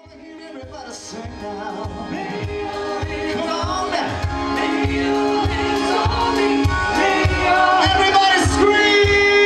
Everybody sing now. Come on now. Lay your hands on me. Everybody scream.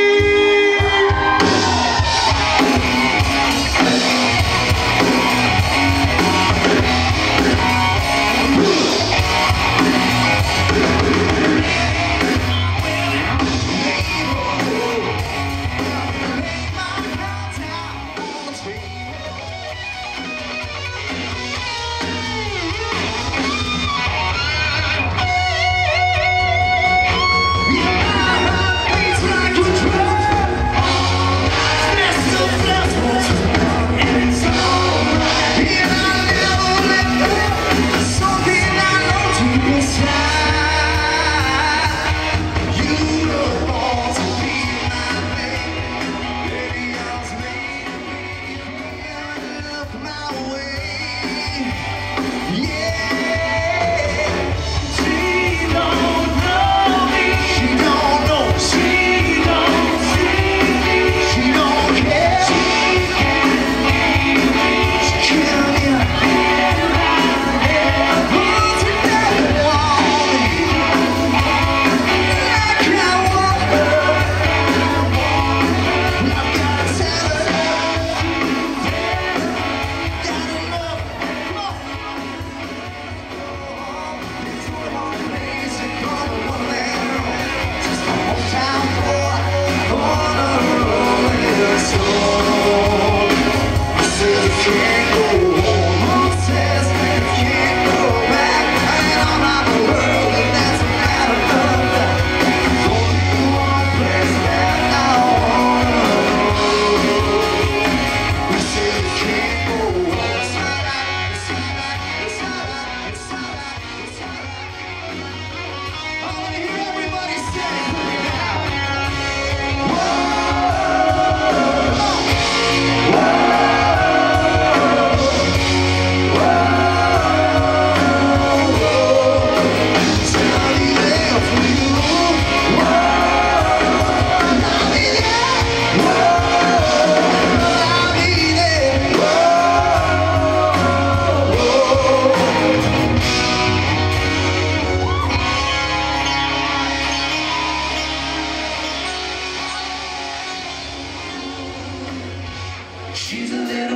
She's a little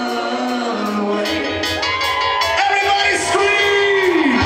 runaway. Everybody scream!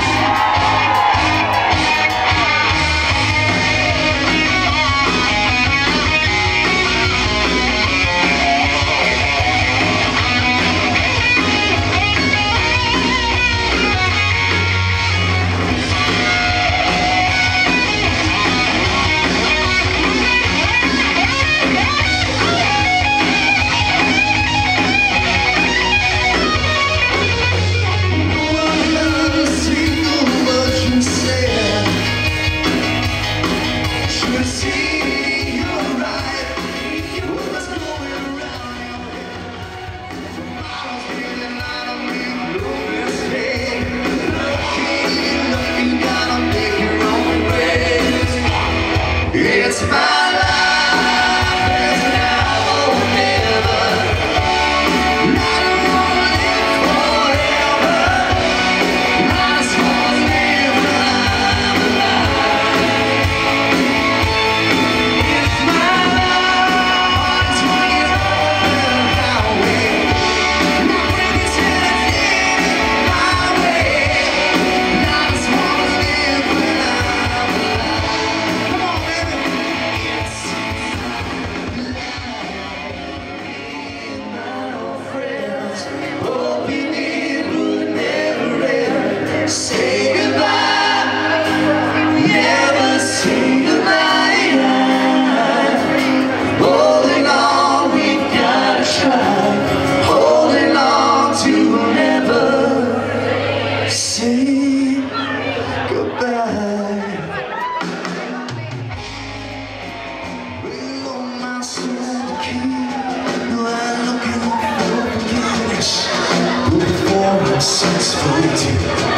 It's my life, it's now or never. I don't wanna live forever. I just wanna live while I'm alive. It's my life, it's when you're open highway. My brain is headed my way. I just wanna live when I'm alive. Come on, baby. Say goodbye, never say goodbye. Holding on, we gotta try. Holding on to never say goodbye. Below my soul key, I look at the beginning. Before my sense for you.